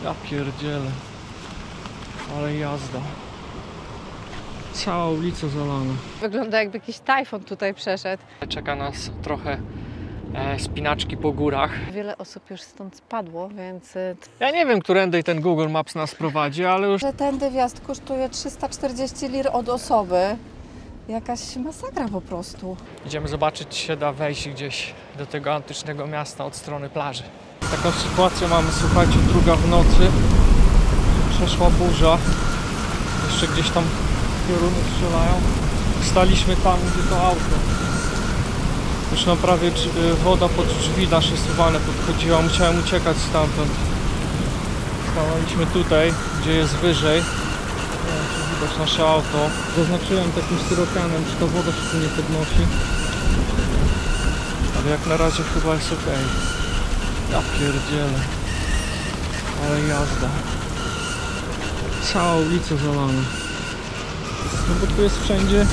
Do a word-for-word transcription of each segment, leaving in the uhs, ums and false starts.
Ja pierdzielę. Ale jazda. Cała ulica zalana. Wygląda, jakby jakiś tajfun tutaj przeszedł. Czeka nas trochę e, spinaczki po górach. Wiele osób już stąd spadło, więc... Ja nie wiem, którędy ten Google Maps nas prowadzi, ale już... Że ten wjazd kosztuje trzysta czterdzieści lir od osoby. Jakaś masakra po prostu. Idziemy zobaczyć, czy się da wejść gdzieś do tego antycznego miasta od strony plaży. Taką sytuację mamy, słuchajcie, druga w nocy. Przeszła burza. Jeszcze gdzieś tam pioruny strzelają. Staliśmy tam, gdzie to auto. Już nam prawie woda pod drzwi nasze suwalne podchodziła. Musiałem uciekać stamtąd. Stanęliśmy tutaj, gdzie jest wyżej. Nie wiem, czy widać nasze auto. Zaznaczyłem takim styropianem, czy ta woda się tu nie podnosi. Ale jak na razie chyba jest ok. Ja pierdzielę. Ale jazda. Cała ulica zalana. No bo tu jest wszędzie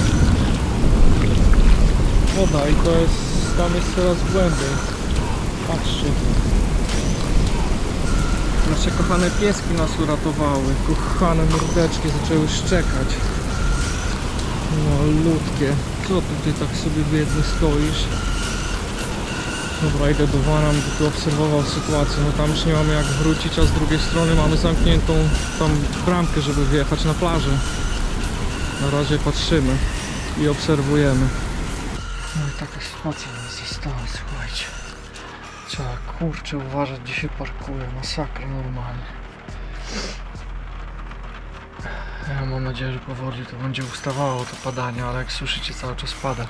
woda i to jest, tam jest coraz głębiej. Patrzcie. Nasze kochane pieski nas uratowały. Kochane mordeczki zaczęły szczekać. Malutkie. Co ty tak sobie biedny stoisz? Dobra, idę do wana, by tu obserwował sytuację. No tam już nie mamy jak wrócić, a z drugiej strony mamy zamkniętą tam bramkę, żeby wjechać na plażę. Na razie patrzymy i obserwujemy. No i taka sytuacja nas została, słuchajcie. Trzeba, kurczę, uważać, gdzie się parkuje. Masakra normalnie. Ja mam nadzieję, że powoli to będzie ustawało to padanie, ale jak słyszycie, cały czas pada.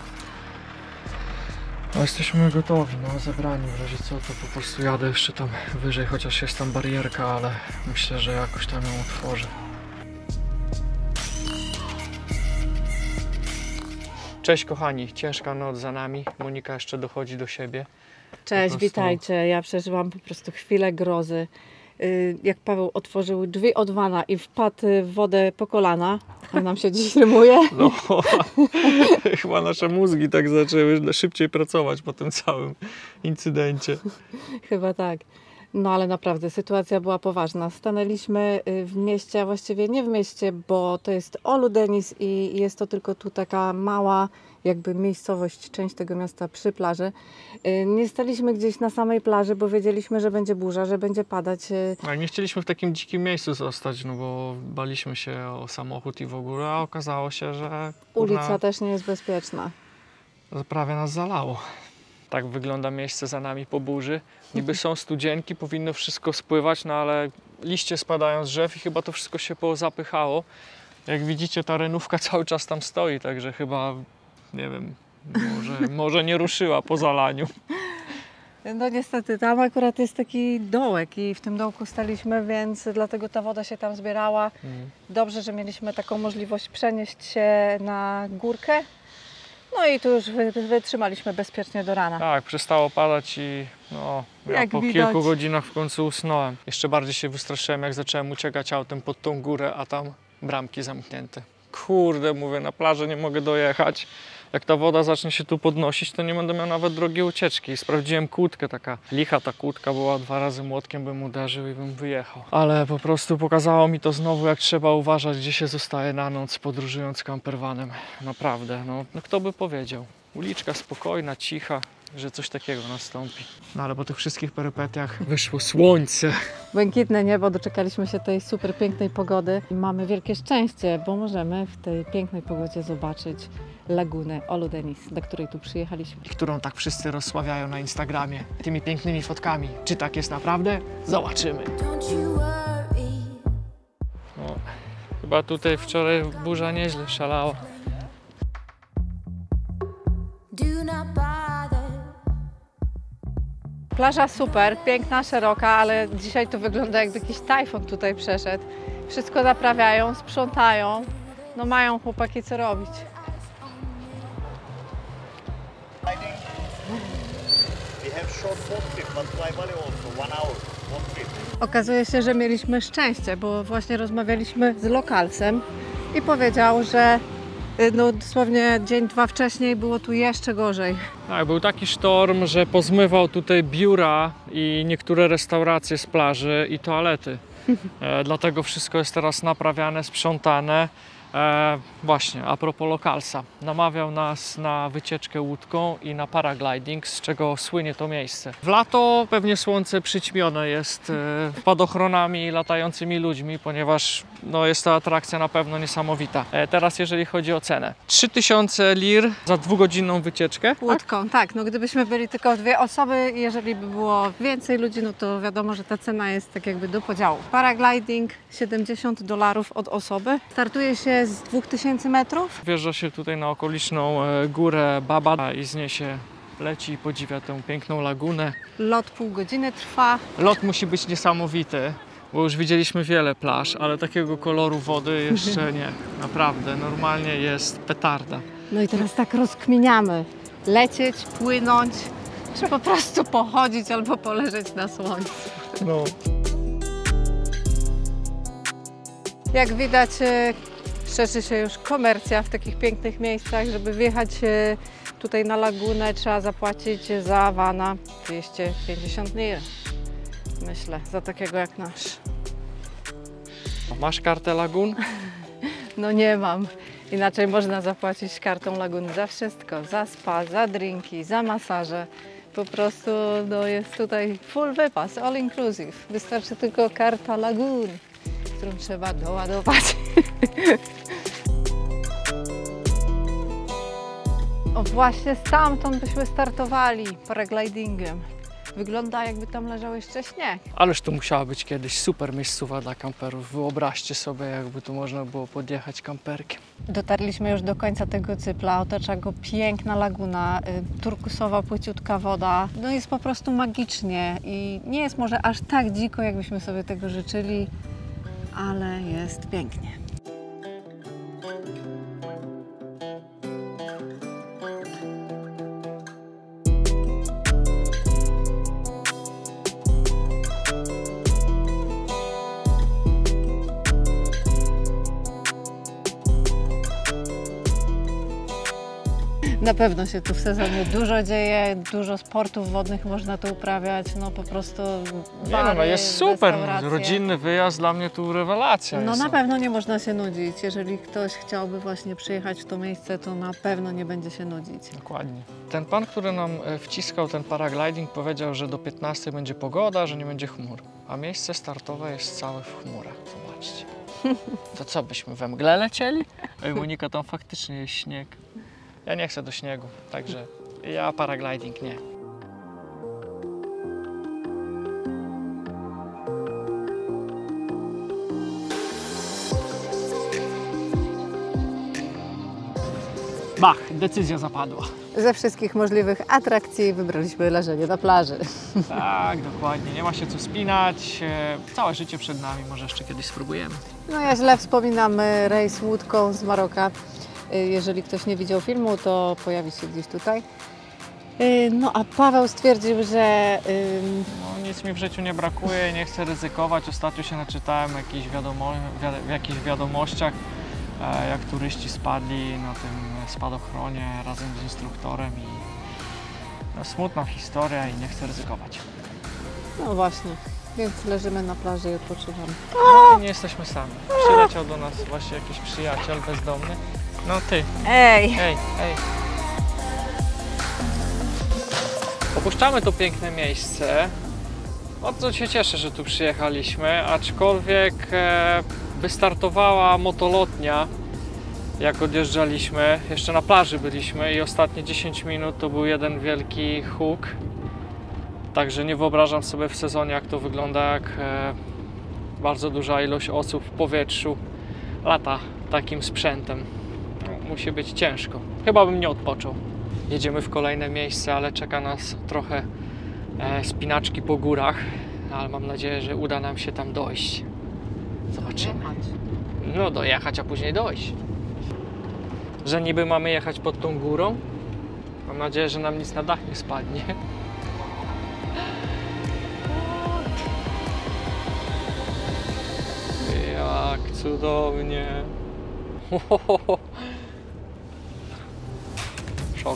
No jesteśmy gotowi, no zebrani, w razie co to po prostu jadę jeszcze tam wyżej, chociaż jest tam barierka, ale myślę, że jakoś tam ją otworzę. Cześć kochani, ciężka noc za nami, Monika jeszcze dochodzi do siebie. Cześć, prostu... witajcie. Ja przeżyłam po prostu chwilę grozy. Jak Paweł otworzył drzwi od wana i wpadł w wodę po kolana, jak nam się dziś rymuje. No, chyba nasze mózgi tak zaczęły szybciej pracować po tym całym incydencie. Chyba tak. No ale naprawdę sytuacja była poważna. Stanęliśmy w mieście, a właściwie nie w mieście, bo to jest Olu Denis i jest to tylko tu taka mała jakby miejscowość, część tego miasta przy plaży. Nie staliśmy gdzieś na samej plaży, bo wiedzieliśmy, że będzie burza, że będzie padać. A nie chcieliśmy w takim dzikim miejscu zostać, no bo baliśmy się o samochód i w ogóle, a okazało się, że kurna, ulica też nie jest bezpieczna. Prawie nas zalało. Tak wygląda miejsce za nami po burzy. Niby są studzienki, powinno wszystko spływać, no ale liście spadają z drzew i chyba to wszystko się pozapychało. Jak widzicie, ta renówka cały czas tam stoi, także chyba, nie wiem, może, może nie ruszyła po zalaniu. No niestety, tam akurat jest taki dołek i w tym dołku staliśmy, więc dlatego ta woda się tam zbierała. Mm. Dobrze, że mieliśmy taką możliwość przenieść się na górkę. No i tu już wytrzymaliśmy bezpiecznie do rana. Tak, przestało padać i no, ja Jak po widać. kilku godzinach w końcu usnąłem. Jeszcze bardziej się wystraszyłem, jak zacząłem uciekać autem pod tą górę, a tam bramki zamknięte. Kurde, mówię, na plażę nie mogę dojechać. Jak ta woda zacznie się tu podnosić, to nie będę miał nawet drogiej ucieczki. Sprawdziłem kłódkę, taka licha ta kłódka była, dwa razy młotkiem bym uderzył i bym wyjechał. Ale po prostu pokazało mi to znowu, jak trzeba uważać, gdzie się zostaje na noc, podróżując campervanem. Naprawdę, no, no kto by powiedział. Uliczka spokojna, cicha, że coś takiego nastąpi. No ale po tych wszystkich perypetiach wyszło słońce. Błękitne niebo, doczekaliśmy się tej super pięknej pogody i mamy wielkie szczęście, bo możemy w tej pięknej pogodzie zobaczyć lagunę Olu Denis, do której tu przyjechaliśmy. I którą tak wszyscy rozsławiają na Instagramie tymi pięknymi fotkami. Czy tak jest naprawdę? Zobaczymy. No, chyba tutaj wczoraj burza nieźle szalała. Plaża super, piękna, szeroka, ale dzisiaj to wygląda, jakby jakiś tajfun tutaj przeszedł. Wszystko naprawiają, sprzątają. No mają chłopaki co robić. Okazuje się, że mieliśmy szczęście, bo właśnie rozmawialiśmy z lokalsem i powiedział, że y, no dosłownie dzień, dwa wcześniej było tu jeszcze gorzej. Tak, był taki sztorm, że pozmywał tutaj biura i niektóre restauracje z plaży i toalety. E, dlatego wszystko jest teraz naprawiane, sprzątane. E, właśnie, a propos Lokalsa, namawiał nas na wycieczkę łódką i na paragliding, z czego słynie to miejsce. W lato pewnie słońce przyćmione jest e, spadochronami i latającymi ludźmi, ponieważ no, jest to atrakcja na pewno niesamowita. E, teraz jeżeli chodzi o cenę. trzy tysiące lir za dwugodzinną wycieczkę. Łódką, tak. No gdybyśmy byli tylko dwie osoby, jeżeli by było więcej ludzi, no to wiadomo, że ta cena jest tak jakby do podziału. Paragliding siedemdziesiąt dolarów od osoby. Startuje się z dwóch tysięcy metrów. Wjeżdża się tutaj na okoliczną e, górę Baba i z niej się leci i podziwia tę piękną lagunę. Lot pół godziny trwa. Lot musi być niesamowity, bo już widzieliśmy wiele plaż, ale takiego koloru wody jeszcze nie. Naprawdę, normalnie jest petarda. No i teraz tak rozkminiamy. Lecieć, płynąć, czy po prostu pochodzić albo poleżeć na słońcu. No. Jak widać, e, szerzy się już komercja w takich pięknych miejscach. Żeby wjechać e, tutaj na lagunę, trzeba zapłacić za vana dwieście pięćdziesiąt lir. Myślę, za takiego jak nasz. Masz kartę lagun? No nie mam. Inaczej można zapłacić kartą laguny za wszystko. Za spa, za drinki, za masaże. Po prostu no, jest tutaj full wypas, all inclusive. Wystarczy tylko karta lagun, którą trzeba doładować. O właśnie stamtąd byśmy startowali paraglidingiem. Wygląda, jakby tam leżał jeszcze śnieg. Ależ to musiała być kiedyś super miejscowa dla kamperów. Wyobraźcie sobie, jakby tu można było podjechać kamperkiem. Dotarliśmy już do końca tego cypla, otacza go piękna laguna, y, turkusowa, płyciutka woda. No jest po prostu magicznie i nie jest może aż tak dziko, jakbyśmy sobie tego życzyli, ale jest pięknie. Na pewno się tu w sezonie dużo dzieje, dużo sportów wodnych można tu uprawiać, no po prostu Nie bary, no, no jest super. restauracje. Rodzinny wyjazd dla mnie tu rewelacja. No jest. na pewno nie można się nudzić. Jeżeli ktoś chciałby właśnie przyjechać w to miejsce, to na pewno nie będzie się nudzić. Dokładnie. Ten pan, który nam e, wciskał ten paragliding, powiedział, że do piętnastej będzie pogoda, że nie będzie chmur. A miejsce startowe jest całe w chmurach. Zobaczcie. To co, byśmy we mgle lecieli? Ej, Monika, tam faktycznie jest śnieg. Ja nie chcę do śniegu, także ja paragliding nie. Bach, decyzja zapadła. Ze wszystkich możliwych atrakcji wybraliśmy leżenie na plaży. Tak, dokładnie. Nie ma się co spinać. E, Całe życie przed nami, może jeszcze kiedyś spróbujemy. No ja źle wspominam y, rejs łódką z Maroka. Y, Jeżeli ktoś nie widział filmu, to pojawi się gdzieś tutaj. Y, No a Paweł stwierdził, że ym, No, nic mi w życiu nie brakuje, nie chcę ryzykować. Ostatnio się naczytałem jakichś wiadomo, wi- w jakichś wiadomościach, e, jak turyści spadli na tym spadochronie razem z instruktorem i no, smutna historia i nie chcę ryzykować. no właśnie, więc leżymy na plaży i odpoczywamy. No, i nie jesteśmy sami. Przyleciał do nas właśnie jakiś przyjaciel bezdomny. No ty, Ej! hej, hej. Opuszczamy to piękne miejsce. Bardzo się cieszę, że tu przyjechaliśmy, aczkolwiek e, wystartowała motolotnia, jak odjeżdżaliśmy. Jeszcze na plaży byliśmy i ostatnie dziesięć minut to był jeden wielki huk. Także nie wyobrażam sobie w sezonie, jak to wygląda, jak e, bardzo duża ilość osób w powietrzu lata takim sprzętem. No, musi być ciężko. Chyba bym nie odpoczął. Jedziemy w kolejne miejsce, ale czeka nas trochę e, spinaczki po górach, ale mam nadzieję, że uda nam się tam dojść. Zobaczymy. No dojechać, a później dojść. Że niby mamy jechać pod tą górą. Mam nadzieję, że nam nic na dach nie spadnie. Jak cudownie. Szok.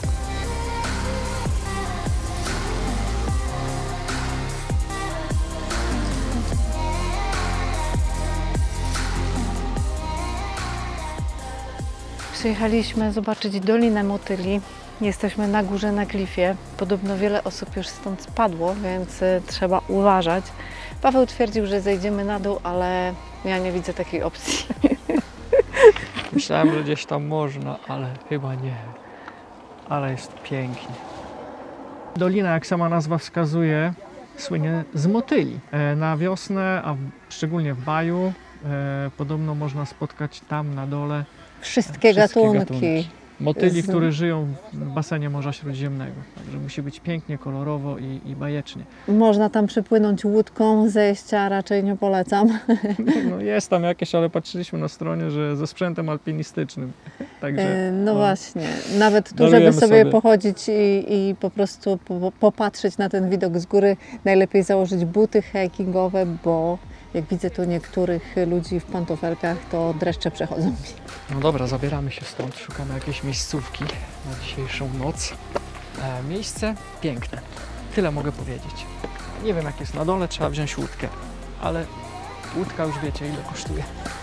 Przyjechaliśmy zobaczyć Dolinę Motyli. Jesteśmy na górze na klifie. Podobno wiele osób już stąd spadło, więc y, trzeba uważać. Paweł twierdził, że zejdziemy na dół, ale ja nie widzę takiej opcji. Myślałem, że gdzieś tam można, ale chyba nie. Ale jest pięknie. Dolina, jak sama nazwa wskazuje, słynie z motyli. E, Na wiosnę, a w, szczególnie w maju, e, podobno można spotkać tam na dole Wszystkie, wszystkie gatunki. gatunki. Motyli, Z- które żyją w basenie Morza Śródziemnego. Także musi być pięknie, kolorowo i, i bajecznie. Można tam przypłynąć łódką, zejścia raczej nie polecam. No jest tam jakieś, ale patrzyliśmy na stronie, że ze sprzętem alpinistycznym. Także E, No o, właśnie, nawet tu, darujemy żeby sobie, sobie. pochodzić i, i po prostu po, popatrzeć na ten widok z góry, najlepiej założyć buty hikingowe, bo jak widzę tu niektórych ludzi w pantofelkach, to dreszcze przechodzą mi. No dobra, zabieramy się stąd, szukamy jakiejś miejscówki na dzisiejszą noc. E, miejsce piękne, tyle mogę powiedzieć. Nie wiem jak jest na dole, trzeba wziąć łódkę, ale łódka już wiecie ile kosztuje.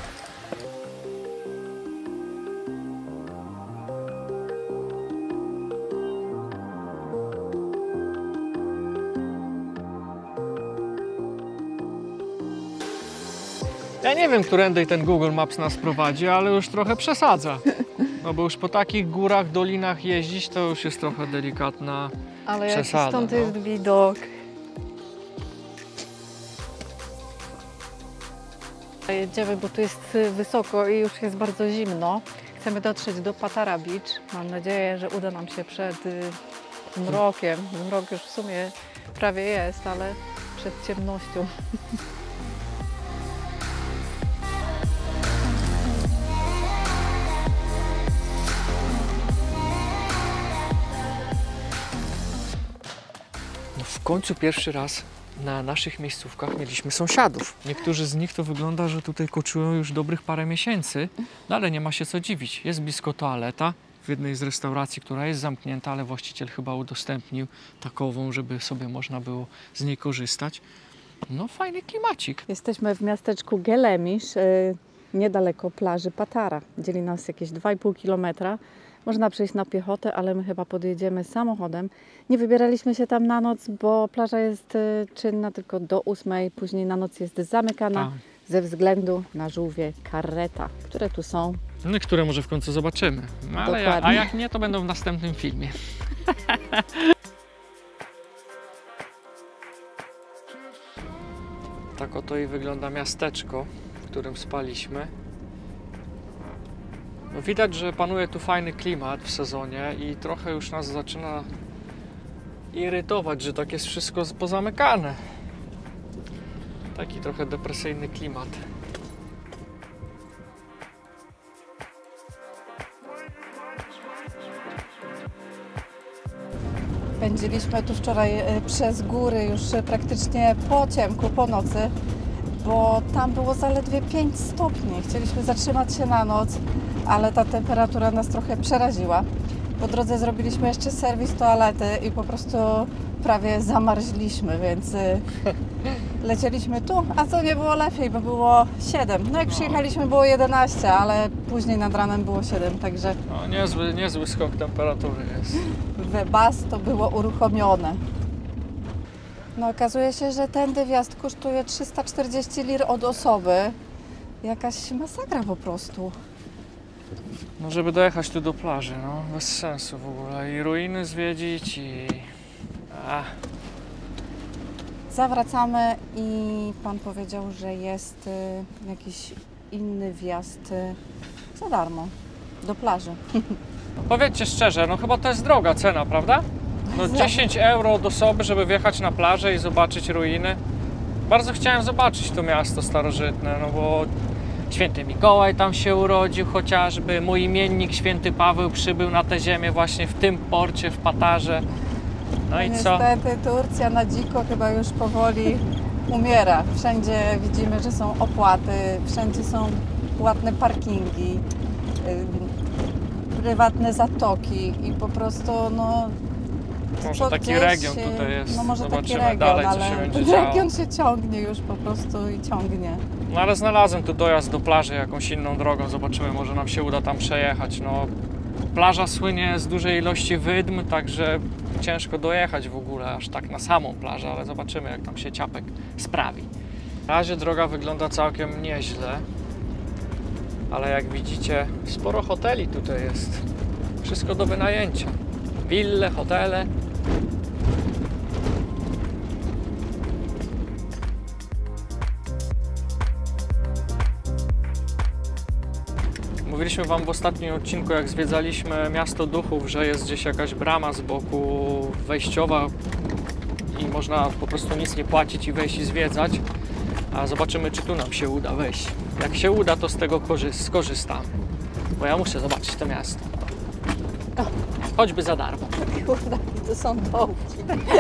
Ja nie wiem, którędy ten Google Maps nas prowadzi, ale już trochę przesadza. No bo już po takich górach, dolinach jeździć to już jest trochę delikatna. Ale jaki Przesada, stąd stąd no. jest jest widok. Jedziemy, bo tu jest wysoko i już jest bardzo zimno. Chcemy dotrzeć do Patara Beach. Mam nadzieję, że uda nam się przed y, mrokiem. Mrok już w sumie prawie jest, ale przed ciemnością. No w końcu pierwszy raz na naszych miejscówkach mieliśmy sąsiadów. Niektórzy z nich to wygląda, że tutaj koczują już dobrych parę miesięcy, no ale nie ma się co dziwić. Jest blisko toaleta w jednej z restauracji, która jest zamknięta, ale właściciel chyba udostępnił takową, żeby sobie można było z niej korzystać. No fajny klimacik. Jesteśmy w miasteczku Gelemisz, y, niedaleko plaży Patara. Dzieli nas jakieś dwa i pół kilometra. Można przejść na piechotę, ale my chyba podjedziemy samochodem. Nie wybieraliśmy się tam na noc, bo plaża jest y, czynna tylko do ósmej. Później na noc jest zamykana A. ze względu na żółwie karreta, które tu są. No, które może w końcu zobaczymy. No, ale ja, a Dokładnie. jak nie, to będą w następnym filmie. Tak oto i wygląda miasteczko, w którym spaliśmy. No, widać, że panuje tu fajny klimat w sezonie i trochę już nas zaczyna irytować, że tak jest wszystko pozamykane. Taki trochę depresyjny klimat. Pędziliśmy tu wczoraj y, przez góry już y, praktycznie po ciemku, po nocy, bo tam było zaledwie pięć stopni. Chcieliśmy zatrzymać się na noc, ale ta temperatura nas trochę przeraziła. Po drodze zrobiliśmy jeszcze serwis toalety i po prostu prawie zamarzliśmy, więc y, lecieliśmy tu, a co nie było lepiej, bo było siedem. No jak przyjechaliśmy było jedenaście, ale później nad ranem było siedem, także No, niezły, niezły skok temperatury jest. Webas to było uruchomione. No okazuje się, że tędy wjazd kosztuje trzysta czterdzieści lir od osoby. Jakaś masakra po prostu. No żeby dojechać tu do plaży, no bez sensu w ogóle. I ruiny zwiedzić i... Ach. Zawracamy i pan powiedział, że jest y, jakiś inny wjazd y, za darmo do plaży. No powiedzcie szczerze, no chyba to jest droga cena, prawda? No dziesięć euro od osoby, żeby wjechać na plażę i zobaczyć ruiny. Bardzo chciałem zobaczyć to miasto starożytne, no bo Święty Mikołaj tam się urodził chociażby, mój imiennik Święty Paweł przybył na tę ziemię właśnie w tym porcie, w Patarze. No i co? Niestety Turcja na dziko chyba już powoli umiera. Wszędzie widzimy, że są opłaty, wszędzie są płatne parkingi. prywatne zatoki i po prostu no... Może co taki gdzieś, region tutaj jest. No może taki Zobaczymy region, dalej, co ale się będzie ten działo. region się ciągnie już po prostu i ciągnie. No ale znalazłem tu dojazd do plaży jakąś inną drogą. Zobaczymy, może nam się uda tam przejechać. No, plaża słynie z dużej ilości wydm, także ciężko dojechać w ogóle aż tak na samą plażę, ale zobaczymy, jak tam się ciapek sprawi. Na razie droga wygląda całkiem nieźle, ale jak widzicie, sporo hoteli tutaj jest. Wszystko do wynajęcia. Wille, hotele. Mówiliśmy Wam w ostatnim odcinku, jak zwiedzaliśmy Miasto Duchów, że jest gdzieś jakaś brama z boku wejściowa i można po prostu nic nie płacić i wejść i zwiedzać. A zobaczymy, czy tu nam się uda wejść. Jak się uda, to z tego skorzystamy. Bo ja muszę zobaczyć to miasto. Choćby za darmo. Kurde, to są dołki.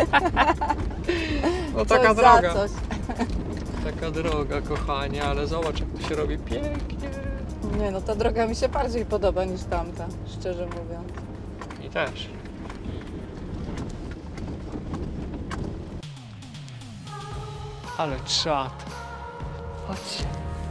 No Coś taka za droga. coś. Taka droga, kochanie, ale zobacz, jak to się robi pięknie. Nie no, ta droga mi się bardziej podoba niż tamta, szczerze mówiąc. I też. Ale czad. Chodźcie.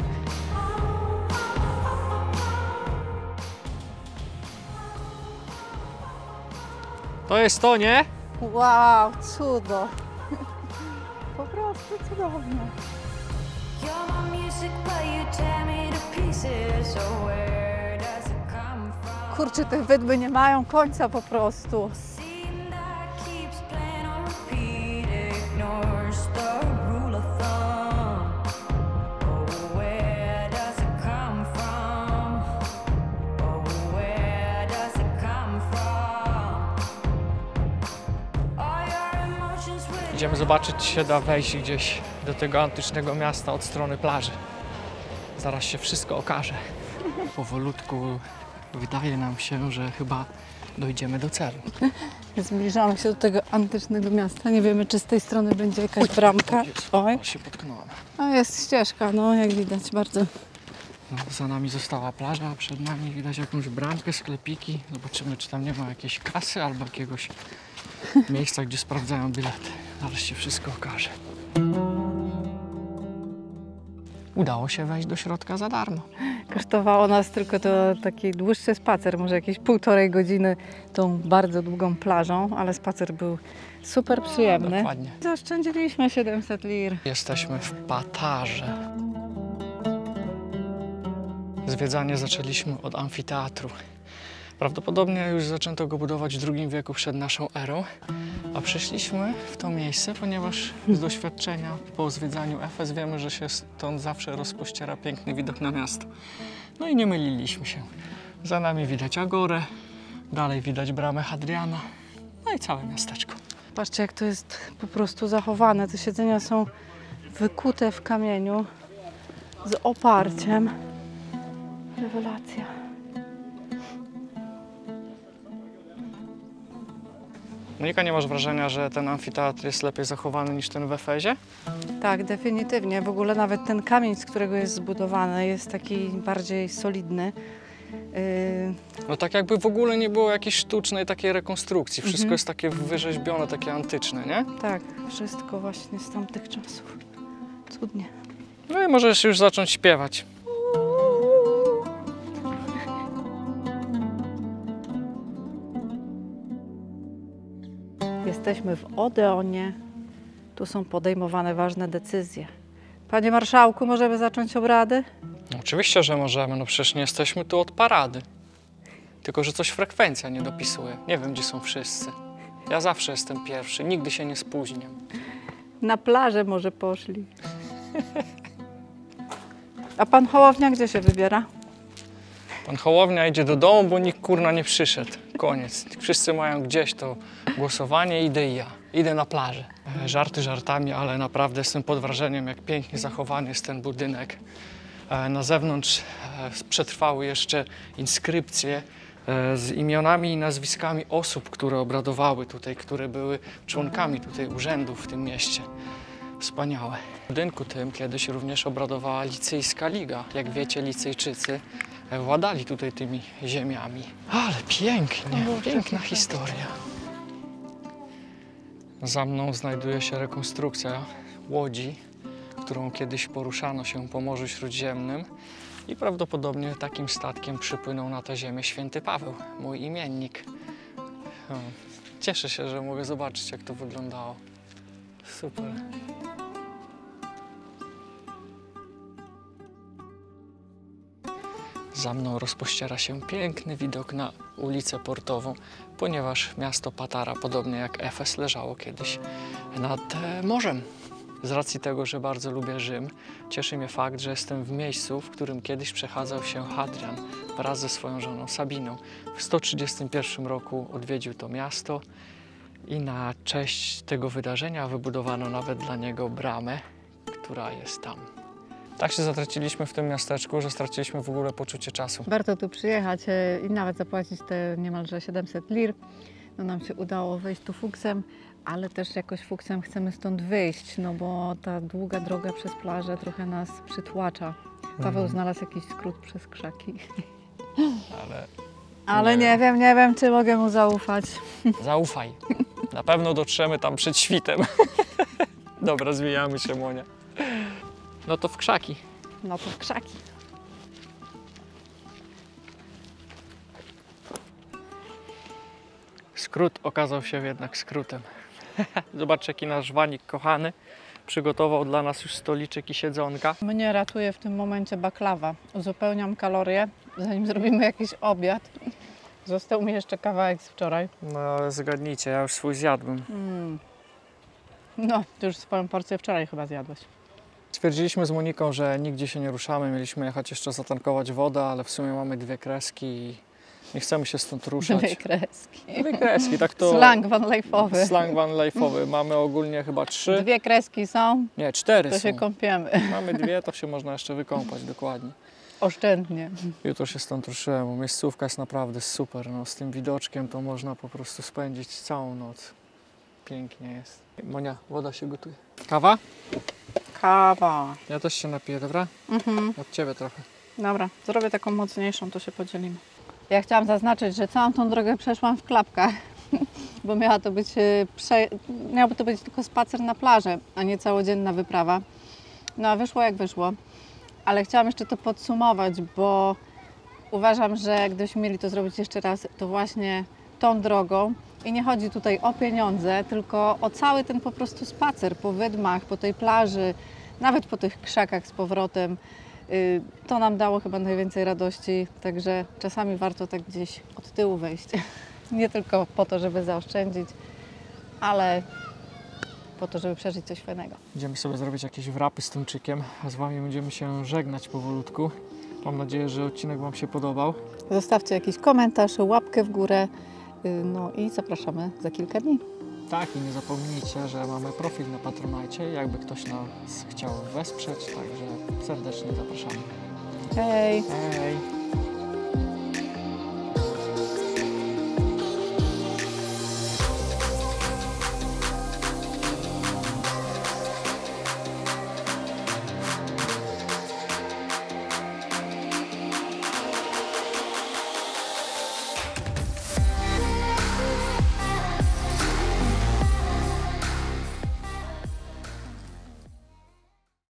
To jest to, nie? Wow, cudo. Po prostu cudownie. You're my music, but you tear me to pieces. So where does it come from? Kurczę, te wydmy nie mają końca po prostu. Scene that keeps playing on repeat, ignores the rule of thumb. Oh, where does it come from? Oh, where does it come from? All your emotions with Idziemy zobaczyć, czy się da wejść gdzieś do tego antycznego miasta od strony plaży. Zaraz się wszystko okaże. Powolutku wydaje nam się, że chyba dojdziemy do celu. Zbliżamy się do tego antycznego miasta. Nie wiemy, czy z tej strony będzie jakaś bramka. Oj, O, się potknąłem. a jest ścieżka, no jak widać, bardzo. No, za nami została plaża, a przed nami widać jakąś bramkę, sklepiki. Zobaczymy, czy tam nie ma jakiejś kasy albo jakiegoś miejsca, gdzie sprawdzają bilety. Zaraz się wszystko okaże. Udało się wejść do środka za darmo. Kosztowało nas tylko to taki dłuższy spacer, może jakieś półtorej godziny tą bardzo długą plażą, ale spacer był super przyjemny. Dokładnie. Zaoszczędziliśmy siedemset lir. Jesteśmy w Patarze. Zwiedzanie zaczęliśmy od amfiteatru. Prawdopodobnie już zaczęto go budować w drugim wieku przed naszą erą, a przyszliśmy w to miejsce, ponieważ z doświadczenia po zwiedzaniu Efes wiemy, że się stąd zawsze rozpościera piękny widok na miasto. No i nie myliliśmy się. Za nami widać Agorę, dalej widać bramę Hadriana, no i całe miasteczko. Patrzcie, jak to jest po prostu zachowane. Te siedzenia są wykute w kamieniu z oparciem. Rewelacja. Monika, nie masz wrażenia, że ten amfiteatr jest lepiej zachowany niż ten w Efezie? Tak, definitywnie. W ogóle nawet ten kamień, z którego jest zbudowany, jest taki bardziej solidny. Yy, No tak jakby w ogóle nie było jakiejś sztucznej takiej rekonstrukcji. Wszystko Mhm. jest takie wyrzeźbione, takie antyczne, nie? tak, wszystko właśnie z tamtych czasów. Cudnie. No i możesz już zacząć śpiewać. Jesteśmy w Odeonie. Tu są podejmowane ważne decyzje. Panie marszałku, możemy zacząć obrady? No, oczywiście, że możemy, no przecież nie jesteśmy tu od parady. Tylko, że coś frekwencja nie dopisuje. Nie wiem, gdzie są wszyscy. Ja zawsze jestem pierwszy, nigdy się nie spóźniam. Na plażę może poszli. A pan Hołownia gdzie się wybiera? Pan Hołownia idzie do domu, bo nikt kurna nie przyszedł. Koniec. Wszyscy mają gdzieś to głosowanie, idę i ja. Idę na plażę. E, Żarty żartami, ale naprawdę jestem pod wrażeniem, jak pięknie zachowany jest ten budynek. E, Na zewnątrz e, przetrwały jeszcze inskrypcje e, z imionami i nazwiskami osób, które obradowały tutaj, które były członkami tutaj urzędów w tym mieście. Wspaniałe. W budynku tym kiedyś również obradowała Licyjska Liga. Jak wiecie, Licyjczycy władali tutaj tymi ziemiami. Ale pięknie, piękna historia. Za mną znajduje się rekonstrukcja łodzi, którą kiedyś poruszano się po Morzu Śródziemnym i prawdopodobnie takim statkiem przypłynął na tę ziemię święty Paweł, mój imiennik. O, cieszę się, że mogę zobaczyć, jak to wyglądało. Super. Za mną rozpościera się piękny widok na ulicę Portową, ponieważ miasto Patara, podobnie jak Efes, leżało kiedyś nad e, morzem. Z racji tego, że bardzo lubię Rzym, cieszy mnie fakt, że jestem w miejscu, w którym kiedyś przechadzał się Hadrian wraz ze swoją żoną Sabiną. W sto trzydziestym pierwszym roku odwiedził to miasto i na cześć tego wydarzenia wybudowano nawet dla niego bramę, która jest tam. Tak się zatraciliśmy w tym miasteczku, że straciliśmy w ogóle poczucie czasu. Warto tu przyjechać e, i nawet zapłacić te niemalże siedemset lir. No nam się udało wejść tu fuksem, ale też jakoś fuksem chcemy stąd wyjść, no bo ta długa droga przez plażę trochę nas przytłacza. Paweł Mhm. znalazł jakiś skrót przez krzaki. Ale Ale Nie. nie wiem, nie wiem, czy mogę mu zaufać. zaufaj. Na pewno dotrzemy tam przed świtem. Dobra, zwijamy się, Monia. No to w krzaki. No to w krzaki. Skrót okazał się jednak skrótem. Zobaczcie, jaki nasz Wanik kochany przygotował dla nas już stoliczek i siedzonka. Mnie ratuje w tym momencie baklawa. Uzupełniam kalorie, zanim zrobimy jakiś obiad. Został mi jeszcze kawałek z wczoraj. No zgadnijcie, ja już swój zjadłem. Mm. No, ty już swoją porcję wczoraj chyba zjadłeś. Stwierdziliśmy z Moniką, że nigdzie się nie ruszamy. Mieliśmy jechać jeszcze zatankować wodę, ale w sumie mamy dwie kreski i nie chcemy się stąd ruszać. Dwie kreski. Dwie kreski, tak to... Slang van life'owy. Slang van life'owy. Mamy ogólnie chyba trzy. Dwie kreski są, Nie, cztery to są. się kąpiemy. Mamy dwie, to się można jeszcze wykąpać, dokładnie. Oszczędnie. Jutro się stąd ruszyłem, bo miejscówka jest naprawdę super. No, z tym widoczkiem to można po prostu spędzić całą noc. Pięknie jest. Monia, woda się gotuje. Kawa? Kawa. Ja też się napiję, dobra? Mhm. Od ciebie trochę. Dobra, zrobię taką mocniejszą, to się podzielimy. Ja chciałam zaznaczyć, że całą tą drogę przeszłam w klapkach, bo miała to być, e, prze... miałby to być tylko spacer na plaży, a nie całodzienna wyprawa. No a wyszło jak wyszło, ale chciałam jeszcze to podsumować, bo uważam, że gdybyśmy mieli to zrobić jeszcze raz, to właśnie tą drogą. I nie chodzi tutaj o pieniądze, tylko o cały ten po prostu spacer po wydmach, po tej plaży, nawet po tych krzakach z powrotem. Y, To nam dało chyba najwięcej radości, także czasami warto tak gdzieś od tyłu wejść. Nie tylko po to, żeby zaoszczędzić, ale po to, żeby przeżyć coś fajnego. Idziemy sobie zrobić jakieś wrapy z tuńczykiem, a z Wami będziemy się żegnać powolutku. Mam nadzieję, że odcinek Wam się podobał. Zostawcie jakiś komentarz, łapkę w górę, y, no i zapraszamy za kilka dni. Tak, i nie zapomnijcie, że mamy profil na Patronite, jakby ktoś nas chciał wesprzeć, także serdecznie zapraszamy. Hej! Hej!